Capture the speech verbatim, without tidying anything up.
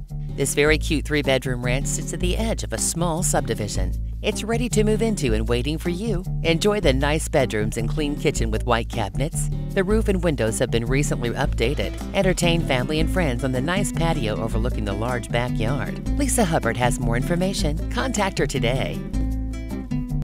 This very cute three-bedroom ranch sits at the edge of a small subdivision. It's ready to move into and waiting for you. Enjoy the nice bedrooms and clean kitchen with white cabinets. The roof and windows have been recently updated. Entertain family and friends on the nice patio overlooking the large backyard. Lisa Hubbard has more information. Contact her today.